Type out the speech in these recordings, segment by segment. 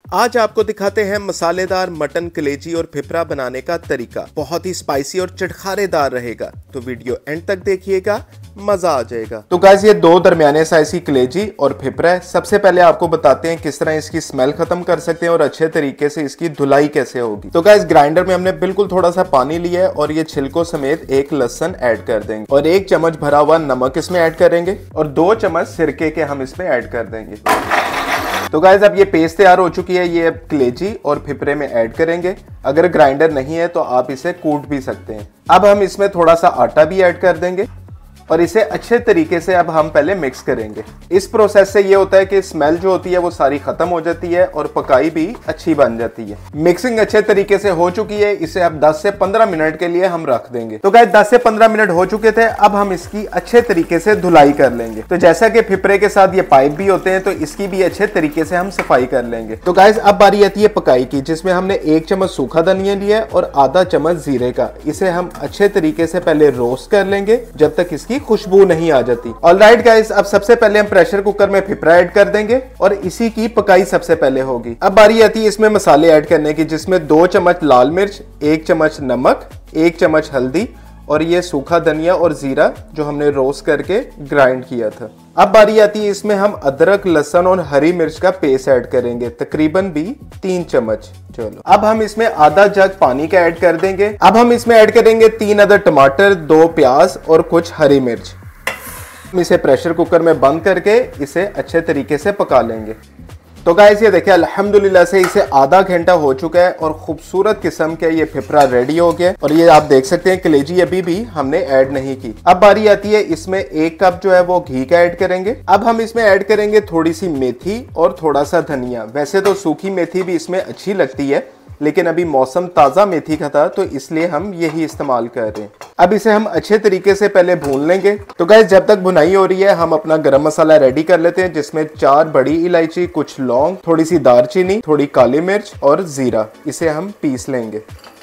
आज आपको दिखाते हैं मसालेदार मटन कलेजी और फिपरा बनाने का तरीका। बहुत ही स्पाइसी और चटखारेदार रहेगा, तो वीडियो एंड तक देखिएगा, मजा आ जाएगा। तो गाइस ये दो दरमियाने साइज की कलेजी और फिपरा है। सबसे पहले आपको बताते हैं किस तरह इसकी स्मेल खत्म कर सकते हैं और अच्छे तरीके से इसकी धुलाई कैसे होगी। तो गाइस ग्राइंडर में हमने बिल्कुल थोड़ा सा पानी लिया है और ये छिलकों समेत एक लहसुन ऐड कर देंगे और 1 चम्मच भरा हुआ नमक इसमें ऐड करेंगे और 2 चम्मच सिरके के हम इसमें ऐड कर देंगे। तो गाइस अब ये पेस्ट तैयार हो चुकी है, ये कलेजी और फिपरे में ऐड करेंगे। अगर ग्राइंडर नहीं है तो आप इसे कूट भी सकते हैं। अब हम इसमें थोड़ा सा आटा भी ऐड कर देंगे और इसे अच्छे तरीके से अब हम पहले मिक्स करेंगे। इस प्रोसेस से ये होता है कि स्मेल जो होती है वो सारी खत्म हो जाती है और पकाई भी अच्छी बन जाती है। मिक्सिंग अच्छे तरीके से हो चुकी है, इसे अब 10 से 15 मिनट के लिए हम रख देंगे। तो गाइस 10 से 15 मिनट हो चुके थे, अब हम इसकी अच्छे तरीके से धुलाई कर लेंगे। तो जैसा कि फिपरे के साथ ये पाइप भी होते हैं, तो इसकी भी अच्छे तरीके से हम सफाई कर लेंगे। तो गाइस अब बारी आती है पकाई की, जिसमें हमने 1 चम्मच सूखा धनिया लिया और आधा चम्मच जीरे का। इसे हम अच्छे तरीके से पहले रोस्ट कर लेंगे जब तक इसकी खुशबू नहीं आ जाती। ऑलराइट गाइस, अब सबसे पहले हम प्रेशर कुकर में फिपरा ऐड कर देंगे और इसी की पकाई सबसे पहले होगी। अब बारी आती है इसमें मसाले ऐड करने की, जिसमें 2 चम्मच लाल मिर्च, 1 चम्मच नमक, 1 चम्मच हल्दी और ये सूखा धनिया और जीरा जो हमने रोस्ट करके ग्राइंड किया था। अब बारी आती है इसमें हम अदरक, लहसुन और हरी मिर्च का पेस्ट ऐड करेंगे, तकरीबन भी 3 चम्मच। चलो अब हम इसमें आधा जग पानी का ऐड कर देंगे। अब हम इसमें ऐड करेंगे 3 अदर टमाटर, 2 प्याज और कुछ हरी मिर्च। हम इसे प्रेशर कुकर में बंद करके इसे अच्छे तरीके से पका लेंगे। तो गाइस ये देखिए अल्हम्दुलिल्लाह से इसे आधा घंटा हो चुका है और खूबसूरत किस्म के ये फिपरा रेडी हो गया। और ये आप देख सकते हैं कलेजी अभी भी हमने ऐड नहीं की। अब बारी आती है इसमें 1 कप जो है वो घी का ऐड करेंगे। अब हम इसमें ऐड करेंगे थोड़ी सी मेथी और थोड़ा सा धनिया। वैसे तो सूखी मेथी भी इसमें अच्छी लगती है, लेकिन अभी मौसम ताज़ा मेथी का था तो इसलिए हम यही इस्तेमाल कर रहे हैं। अब इसे हम अच्छे तरीके से पहले भून लेंगे। तो गाइस जब तक भुनाई हो रही है, हम अपना गरम मसाला रेडी कर लेते हैं, जिसमें 4 बड़ी इलायची, कुछ लौंग, थोड़ी सी दालचीनी, थोड़ी काली मिर्च और जीरा। इसे हम पीस लेंगे।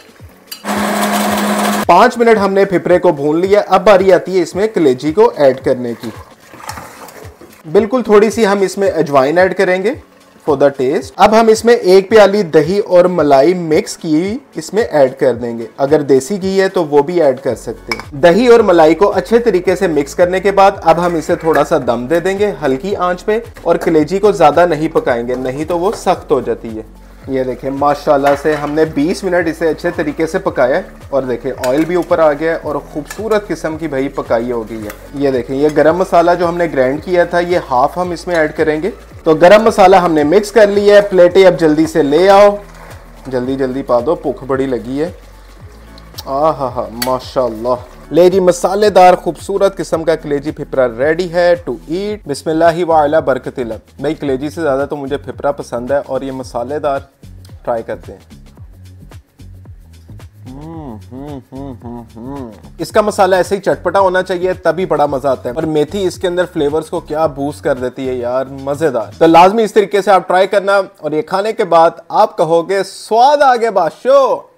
5 मिनट हमने फिपरे को भून लिया। अब बारी आती है इसमें कलेजी को ऐड करने की। बिल्कुल थोड़ी सी हम इसमें अजवाइन ऐड करेंगे फॉर द टेस्ट। अब हम इसमें 1 प्याली दही और मलाई मिक्स की इसमें ऐड कर देंगे। अगर देसी घी है तो वो भी ऐड कर सकते हैं। दही और मलाई को अच्छे तरीके से मिक्स करने के बाद अब हम इसे थोड़ा सा दम दे देंगे हल्की आंच पे, और कलेजी को ज्यादा नहीं पकाएंगे, नहीं तो वो सख्त हो जाती है। ये देखें माशाल्लाह से हमने 20 मिनट इसे अच्छे तरीके से पकाया है और देखें ऑयल भी ऊपर आ गया है और खूबसूरत किस्म की भाई पकाई हो गई है। ये देखें ये गरम मसाला जो हमने ग्राइंड किया था, ये हाफ हम इसमें ऐड करेंगे। तो गरम मसाला हमने मिक्स कर लिया है। प्लेटें अब जल्दी से ले आओ, जल्दी जल्दी पा दो, भूख बड़ी लगी है। आहा माशाल्लाह। ले जी मसालेदार खूबसूरत किस्म का कलेजी फिपरा रेडी है टू ईट। बिस्मिल्लाहि व अला बरकतिल्लाह। भाई कलेजी से ज़्यादा तो मुझे फिपरा पसंद है और ये मसालेदार ट्राई करते हैं। इसका मसाला ऐसे ही चटपटा होना चाहिए, तभी बड़ा मजा आता है। और मेथी इसके अंदर फ्लेवर्स को क्या बूस्ट कर देती है यार, मजेदार। तो लाजमी इस तरीके से आप ट्राई करना और ये खाने के बाद आप कहोगे स्वाद आ गया बादशाह।